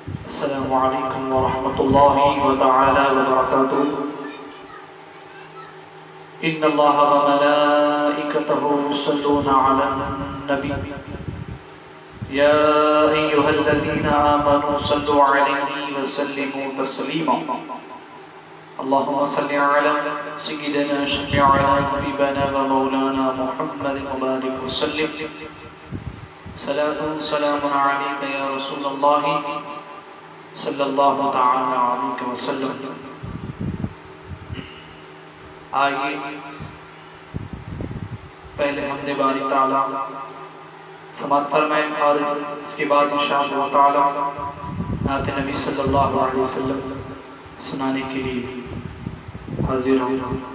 السلام عليكم ورحمة الله وتعالى وبركاته. إن الله وملائكته يصلون على النبي يا أيها الذين آمنوا صلوا عليه وسلموا تسليما. اللهم صل على سيدنا شفيعنا حبيبنا ومولانا محمد وبارك وسلم. صلاة سلام عليك يا رسول الله صلی اللہ تعالی علیہ وسلم. آئیے پہلے حمد باری تعالی سماعت فرمائیں اور اس کے بعد انشاءاللہ تعالی نعت نبی صلی اللہ علیہ وسلم سنانے کے لیے حاضر ہوں.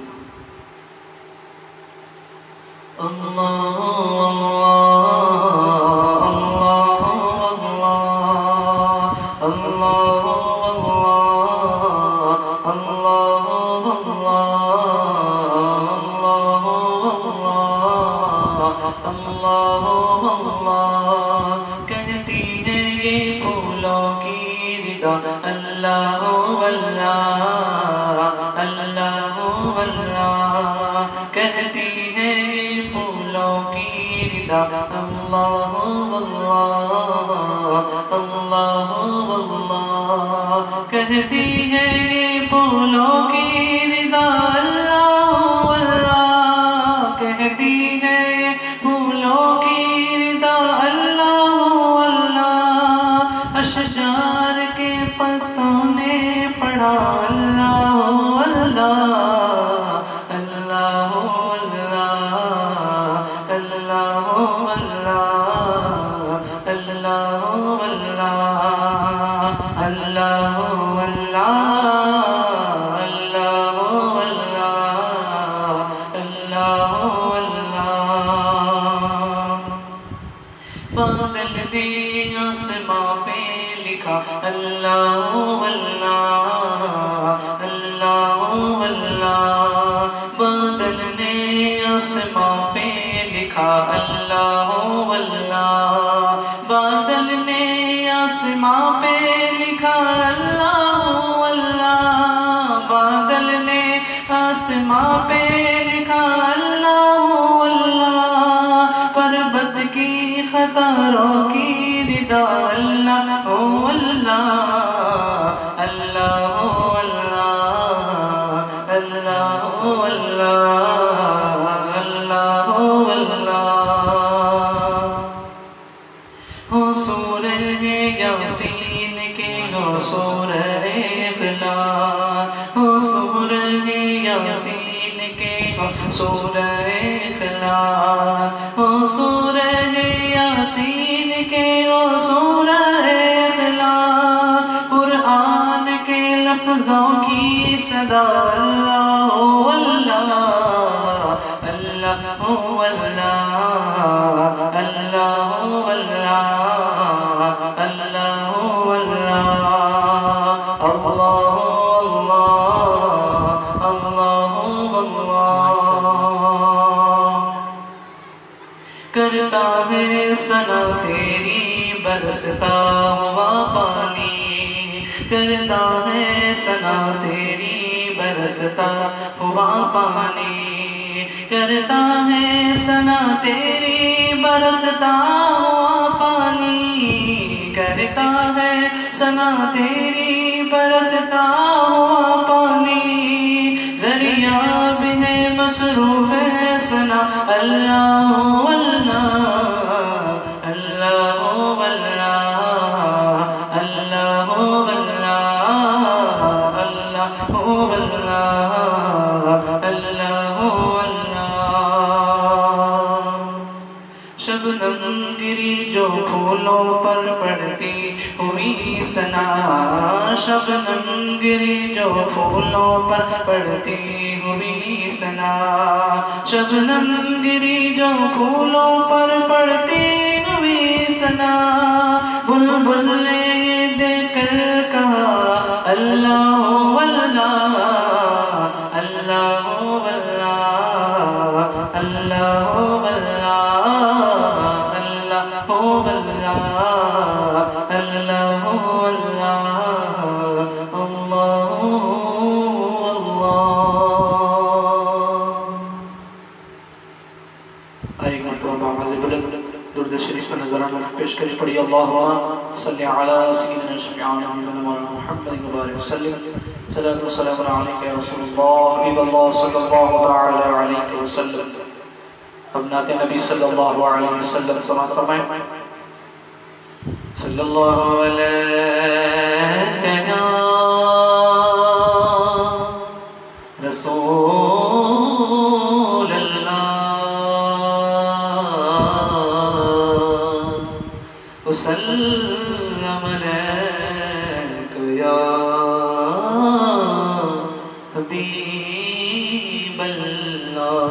کہتی ہے یہ پھولوں کی ردا اللہ اللہ. کہتی ہے یہ پھولوں کی ردا اللہ اللہ. اشجار کے پتوں نے پڑھا اللہ اللہ اللہ اللہ اللہ اللہ اللہ اللہ آسماں پہ لکھا اللہ اللہ اللہ اللہ. بادل نے آسماں پہ لکھا اللہ اللہ. بادل نے آسماں پہ لکھا اللہ اللہ. بادل نے آسماں پہ لکھا اللہ اللہ. پربت کی خطاروں کی ردا اللہ اللہ اللہ اللہ اللہ اللہ اللہ. ہو سورہ یاسین کے ہو سورہ اخلاص. ہو سورہ یاسین کے ہو سورہ اخلاص. ہو سورہ یاسین کے ہو سورہ اخلاص. قرآن کے لفظوں کی صدا اللہ اللہ اللہ اللہ اللہ اللہ اللہ اللہ. کرتا ہے ثنا تیری برستا ہوا پانی. کرتا ہے ثنا تیری برستا ہوا پانی. کرتا ہے ثنا تیری برستا ہوا پانی. کرتا ہے ثنا تیری برستا ہوا پانی. دریا بھی ہے مصروف ہے ثنا اللہ اللہ اللہ اللہ اللہ اللہ. شبنم گری جو پھولوں پر پڑتی ہوئی ثنا. شبنم گری جو پھولوں پر پڑتی ہوئی ثنا. شبنم گری جو پھولوں پر پڑتی ہوئی ثنا. بلبل نے یہ دیکھ کر کہا اللہ اللہ اللہ اللہ اللہ اللہ اللہ اللہ ذرا پیش کری پڑھی اللہم صلی علی سیدنا شفیعنا محمد مبارک وسلم صلاۃ و سلام علیک یا رسول اللہ حبیب اللہ صلی اللہ تعالی علیہ وسلم. اب نعت نبی صلی اللہ علیہ وسلم سماعت فرمائیں. صلی اللہ علیہ یا رسول اللہ وسلم علیک یا حبیب اللہ.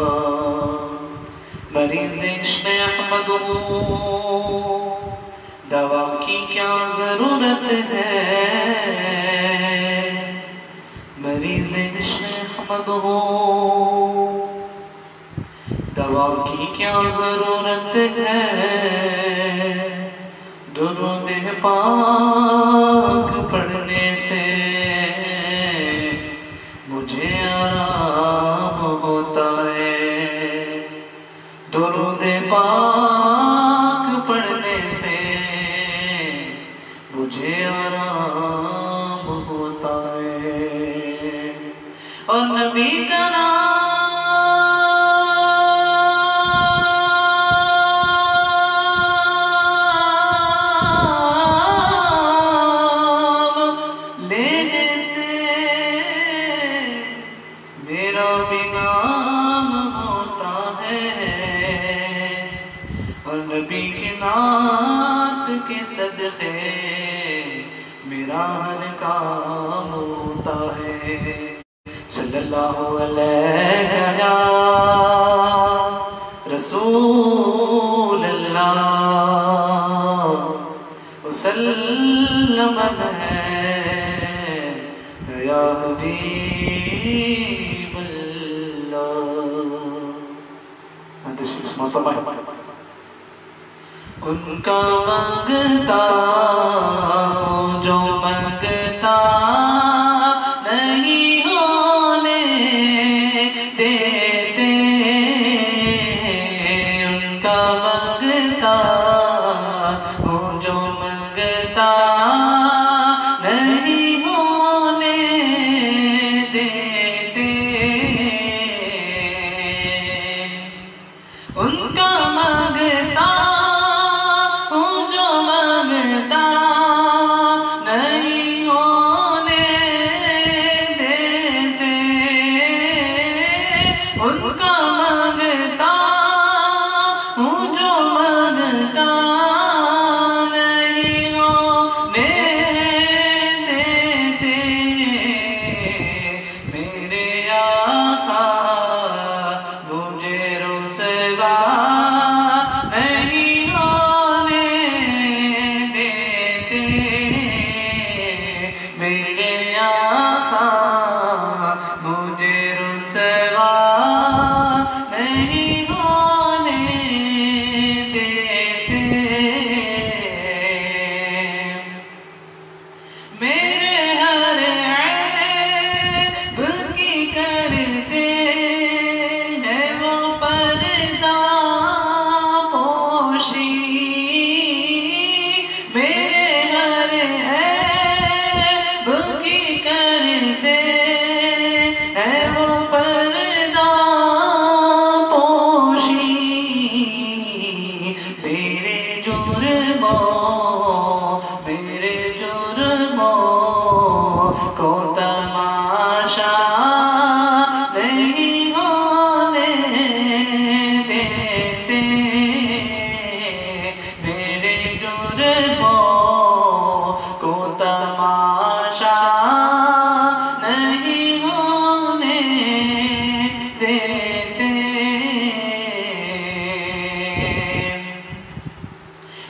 مریض عشق احمد دوا کی کیا ضرورت ہے, مریض عشق احمد دوا کی کیا ضرورت ہے, درود پاک پڑھنے سے مجھے آرام ہوتا ہے, درود پاک پڑھنے سے مجھے آرام ہوتا ہے. اور نبی کا نام لینے سے میرا بھی نام ہوتا ہے, اور نبی کے نعت کے صدقے میرا ہر کام ہوتا ہے. صلی اللہ علیہ یا رسول اللہ وسلم علیہ یا حبیب اللہ. تشریف سماعت فرمائیں. ان کا مانگتا ہوں جو مانگتا نہیں ہونے دیتے, ان کا مانگتا ہوں جو مانگتا نہیں ہونے دیتے, ان کا مانگتا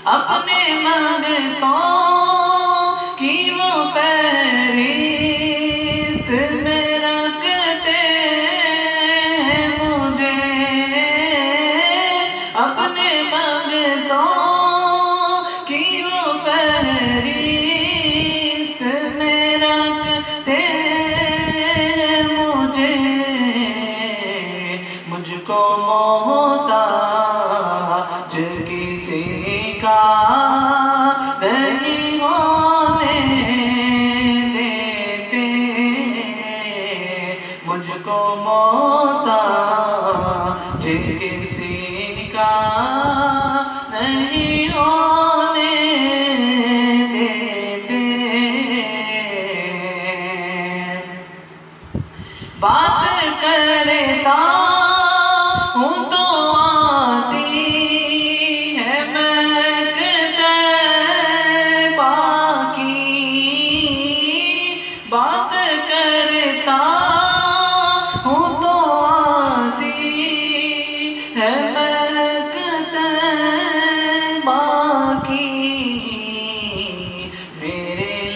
اپنے منگتوں کی وہ پیری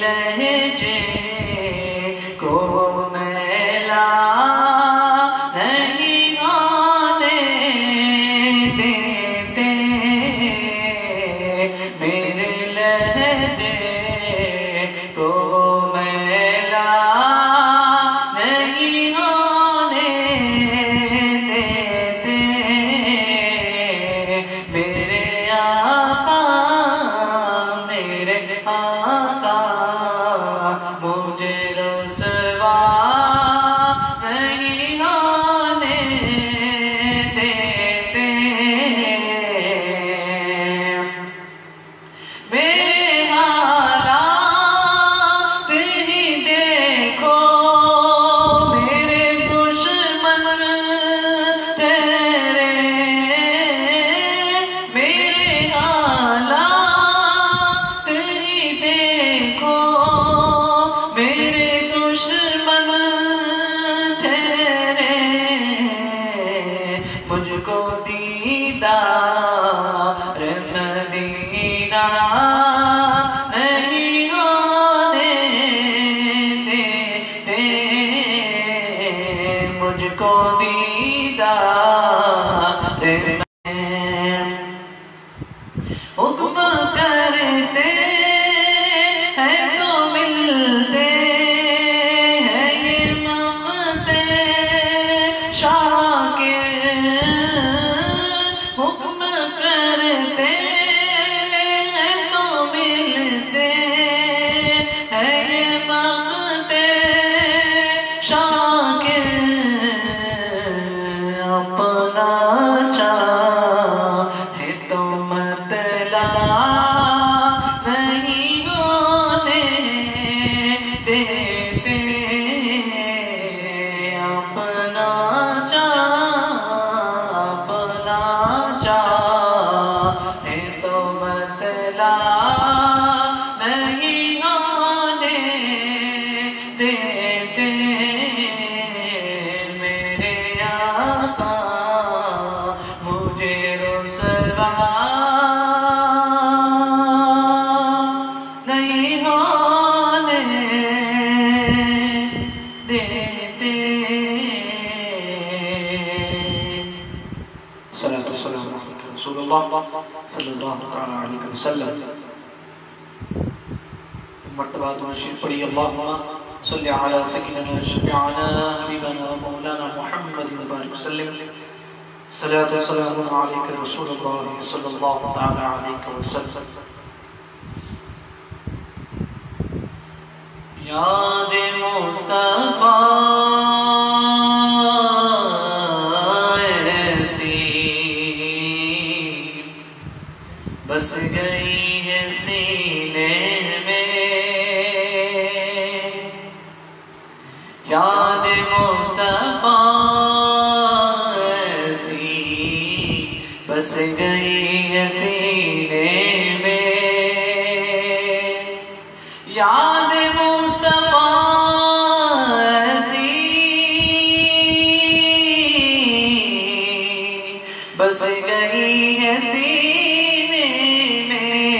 لہجے کو میلا نہیں آنے دیتے، میرے لہجے کو میلا نہیں آنے دیتے، میرے آقا مجھے رسوا نہیں ہونے دیتے، میرے حالات ہی دیکھو، میرے دشمن تیرے، میرے حالات ہی دیکھو، میرے دشمن ٹھہرے، مجھ کو دیدار مدینہ نہیں ہونے دیتے، مجھ کو دیدار حکم کرتے ہیں تو ملتے ہیں، یہ مقتے شاکر، حکم کرتے ہیں تو ملتے ہیں، یہ مقتے شاکر، اپنا چاہے تو مطلع نہیں ہونے دیتے، اپنا چاہے تو مسئلہ نہیں ہونے دیتے، میرے آقا مجھے رسوا نہیں ہونے دیتے۔ صلاۃ والسلام علیک رسول اللہ صلی اللہ تعالی علیہ وسلم۔ مرتبہ درود شریف پڑھی، اللہم صلی علی سیدنا شفیعنا حبیبنا مولانا محمد وبارک وسلم۔ صلاۃ والسلام علیک رسول اللہ صلی اللہ تعالی علیہ وسلم۔ یاد مصطفیٰ ایسی بس گئی ہے سینے میں، یاد مصطفیٰ ایسی بس گئی ہے سینے میں، یاد مصطفیٰ ایسی بس گئی ہے سینے میں،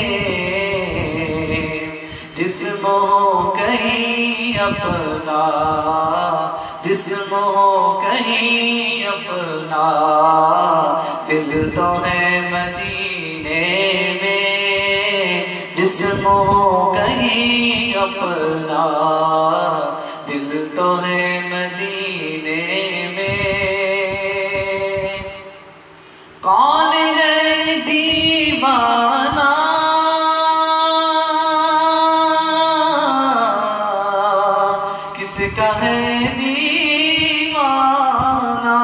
جسم ہو کہیں اپنا، جسم ہو کہیں اپنا، دل تو ہے مدینے میں، جسم ہو کہیں اپنا، دل تو ہے مدینے میں، کون ہے دیوانہ کس کا ہے دیوانہ،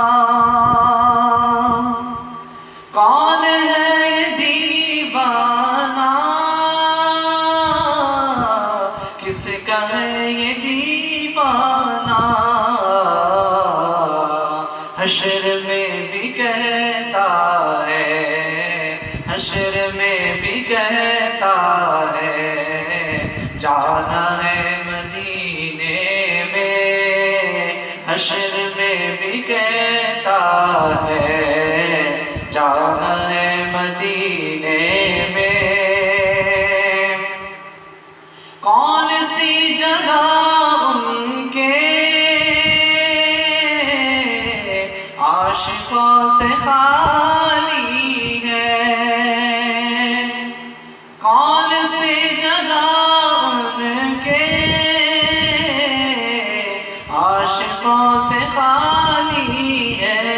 کون ہے دیوانہ کس کا ہے یہ دیوانہ، حشر میں بھی کہتا ہے، حشر میں بھی کہتا ہے، جانا ہے مدینے میں، حشر میں بھی کہتا ہے، جانا ہے مدینے میں، کون سی جگہ ان کے عاشقوں سے خالی ہے، کون سی جگہ ان کے عاشقوں سے خالی ہے،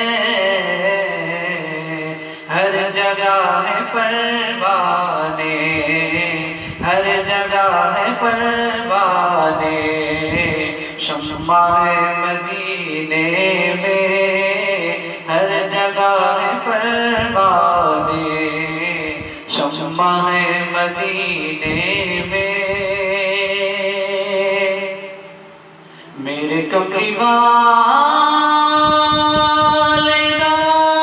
ہر جگہ ہے پروانے، ہر جگہ ہے پروانے، شمع مدینے میں ہر جگہ ہے پروانے، شمع مدینے میں، میرے کملی والے دا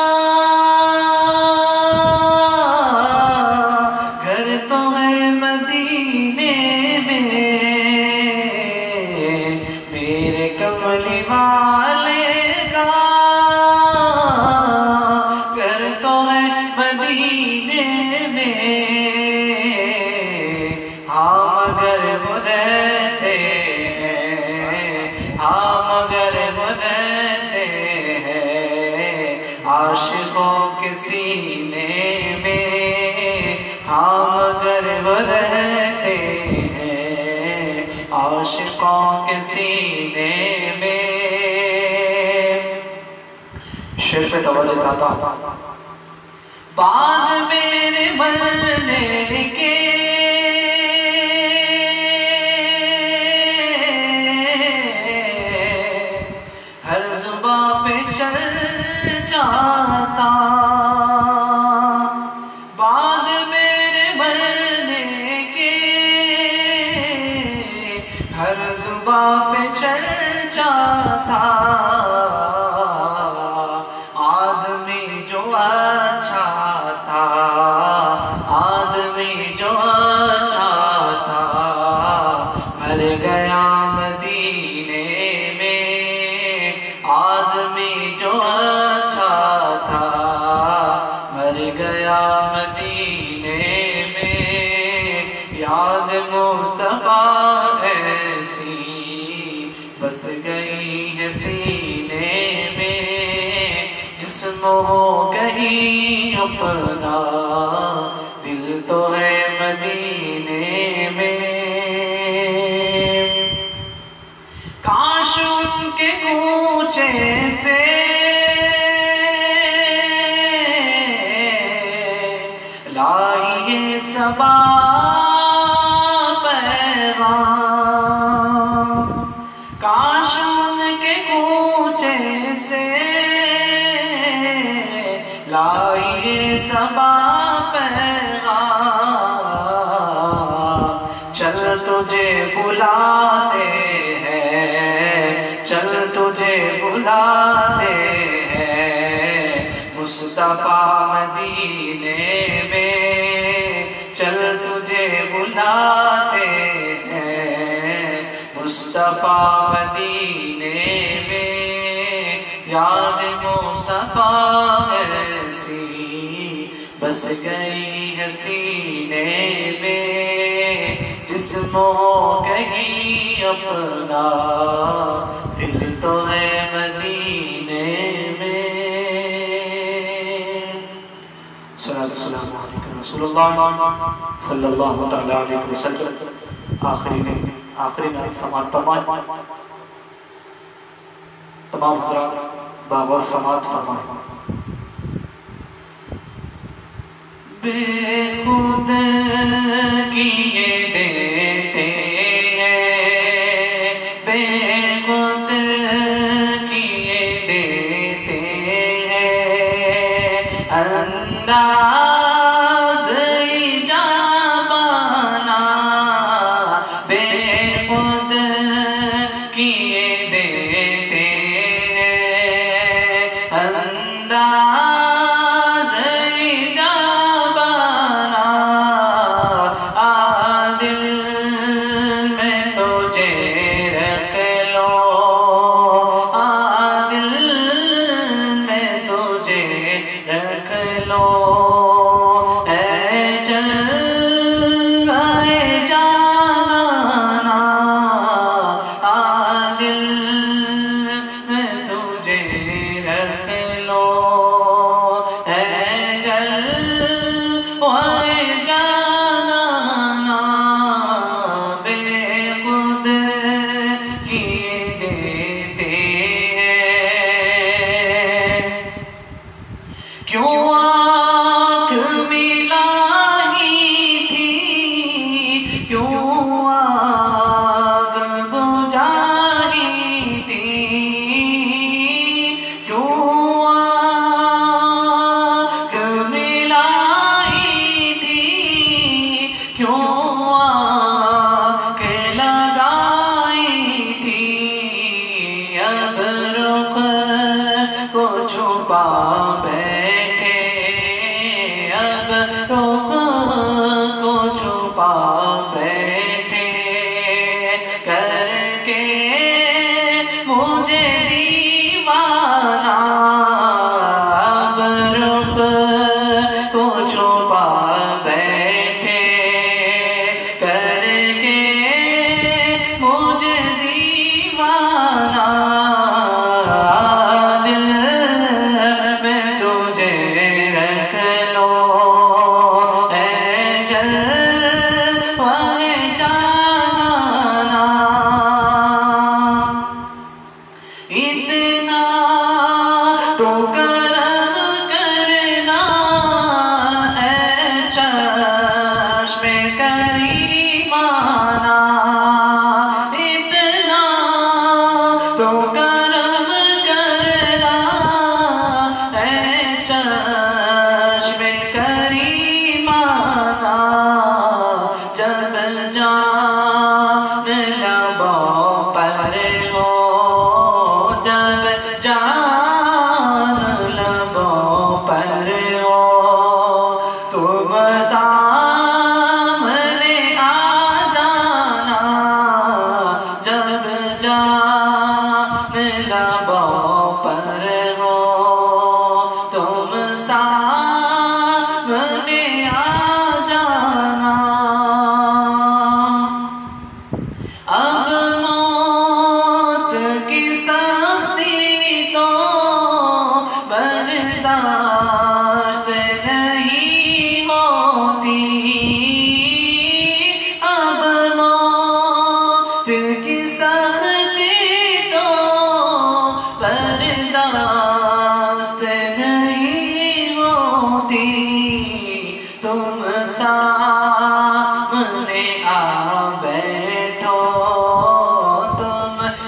گھر تو ہے مدینے میں، میرے کملی والے کا گھر تو ہے مدینے میں، ہاں مگر وہ رہتے ہیں، ہاں مگر وہ رہتے ہیں عاشقوں کے سینے میں، ہاں مگر وہ رہتے ہیں عاشقوں کے سینے میں۔ شعر پہ توجہ چاہتا ہوں۔ بعد میرے مرنے کے ہر زباں پہ چل جاتا، بعد میرے مرنے کے ہر زباں پہ چل جاتا، آدمی جو اچھا تھا، آدمی جو اچھا تھا مر گیا مدینے میں، آدمی جو اچھا تھا مر گیا مدینے میں، یاد مصطفیٰ ایسی بس گئی ہے سینے میں، جسم ہو کہیں اپنا دل تو ہے مدینے میں، کاش ان کے کوچے سے لائیے صبا پیغام، کاش ان کے کوچے سے لائیے صبا پیغام، چل تجھے بلاتے ہیں، چل تجھے بلاتے ہیں مصطفیٰ مدینے میں، چل تجھے بلاتے ہیں مصطفیٰ مدینے میں، یاد مصطفیٰ ایسی بس گئی ہے سینے میں، جسم ہو کہیں اپنا دل تو ہے مدینے میں۔ صلاۃ والسلام علیکم رسول اللہ صلی اللہ تعالی علیہ وسلم۔ آخری میں سماعت فرمائیں، تمام حضرات باغور سماعت فرمائیں۔ بے خود کیے دیتے ہیں، بے خود کیے دیتے ہیں، انداز ایجابانا بے خود کیے دیتے ہیں، انداز ایجابانا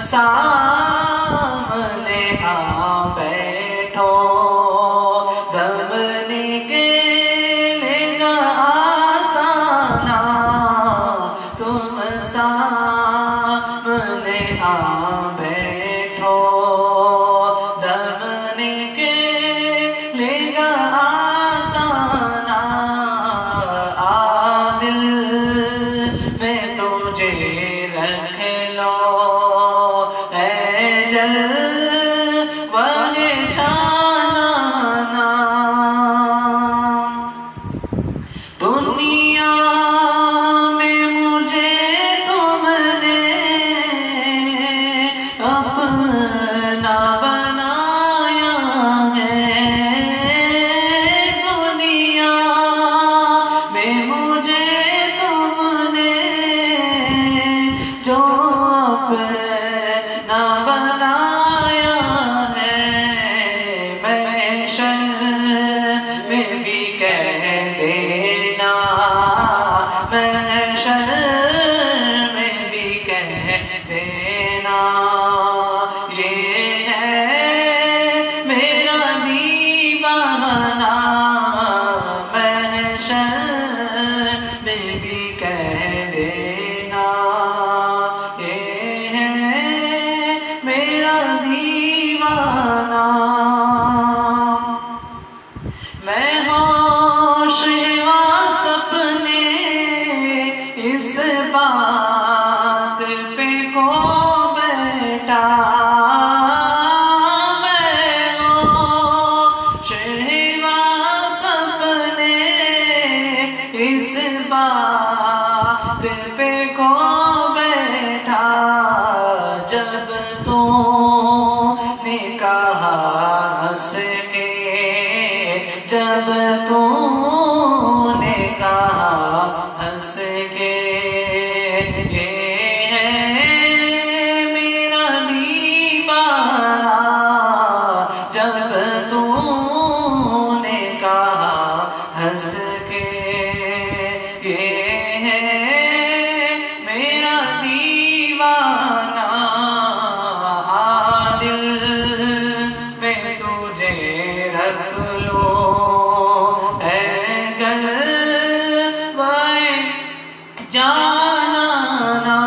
سامنے آ بیٹھو دم نکلے گا آسانا تم سامنے آ بیٹھو دم نکلے گا آسانا دل میں تجھے رکھ لو اے جلوہ جانانا دنیا میں مجھے تم نے اپنا بنایا ہے دنیا میں مجھے تم نے جو اپنا بنایا ہے محشر میں بھی کہہ دینا محشر میں بھی کہہ دینا یہ ہے میرا دیوانہ محشر میں بھی کہہ دینا یہ ہے میرا دیوانہ میں ہوش واس اپنے اس بات پہ کو بیٹھا میں ہوش واس اپنے اس بات پہ کو بیٹھا جب تو نے کہا ہنس کے جب تو نے کہا ہنس کے یہ ہے میرا دیوانہ جب تو نے کہا ہنس کے یہ ہے میرا دیوانہ دل میں تجھے رکھ لو اے جلوہ جانانا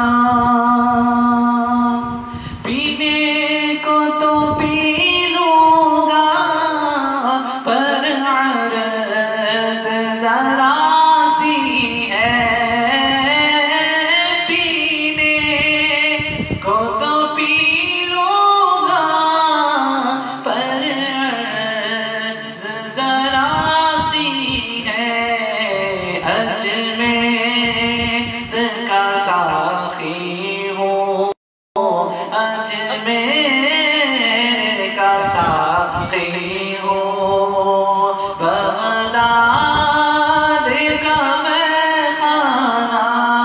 پینے کو تو پی لوں گا پر عرض ذرا سی ہے پینے کو تو پی لوں گا پر عرض ذرا سی ہے اجمیر کا ساقی ہوں اجمیر کا ساقی ہوں بغداد کا میں خانہ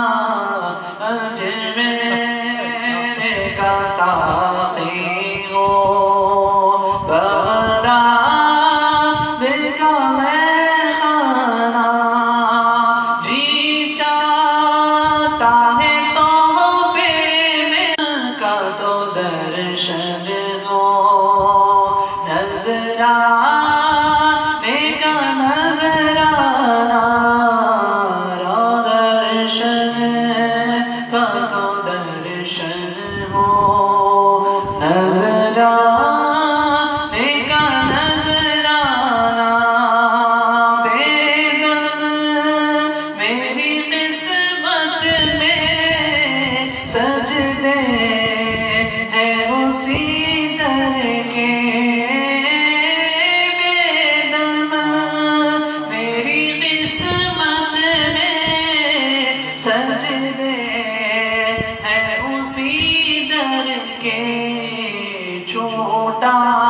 اجمیر کا ساقی ہوں بغداد کا میں خانہ جی چاہتا ہے تحفے میں کا تو درشن ہو نظرانے کا نظرانہ درشن کا تو درشن ہو نظرانے کا نظرانہ بیگم میری قسمت میں سجدے ہیں اسی در کے بیگم میری قسمت میں سجدے ہیں اسی در کے چھوٹا